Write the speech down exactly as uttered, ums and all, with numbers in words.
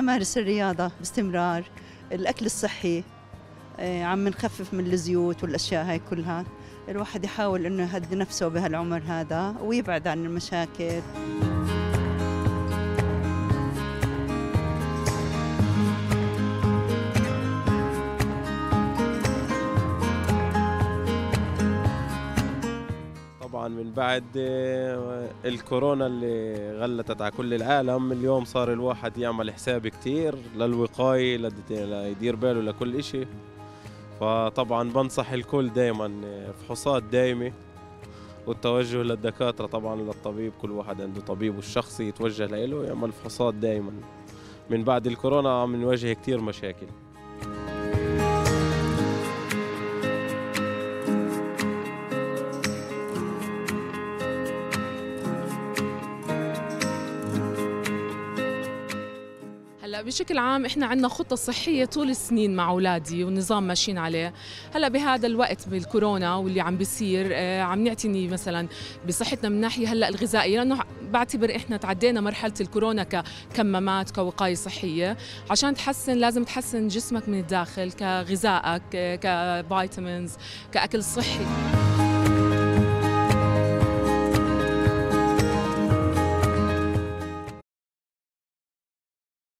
أمارس الرياضة باستمرار، الأكل الصحي، عم نخفف من الزيوت والأشياء هاي كلها. الواحد يحاول إنه يهدي نفسه بهالعمر هذا ويبعد عن المشاكل. طبعا من بعد الكورونا اللي غلتت على كل العالم، اليوم صار الواحد يعمل حساب كتير للوقاية، ليدير باله لكل إشي. فطبعا بنصح الكل دايما فحوصات دايمة والتوجه للدكاترة، طبعا للطبيب، كل واحد عنده طبيبه الشخصي يتوجه له ويعمل فحوصات دايما. من بعد الكورونا عم نواجه كتير مشاكل. هلا بشكل عام احنا عندنا خطة صحية طول السنين مع اولادي والنظام ماشيين عليه. هلا بهذا الوقت بالكورونا واللي عم بيصير آه عم نعتني مثلا بصحتنا من ناحية هلا الغذائية، لانه بعتبر احنا تعدينا مرحلة الكورونا ككمامات كوقاية صحية. عشان تحسن لازم تحسن جسمك من الداخل، كغذائك، كفيتامينز، كأكل صحي.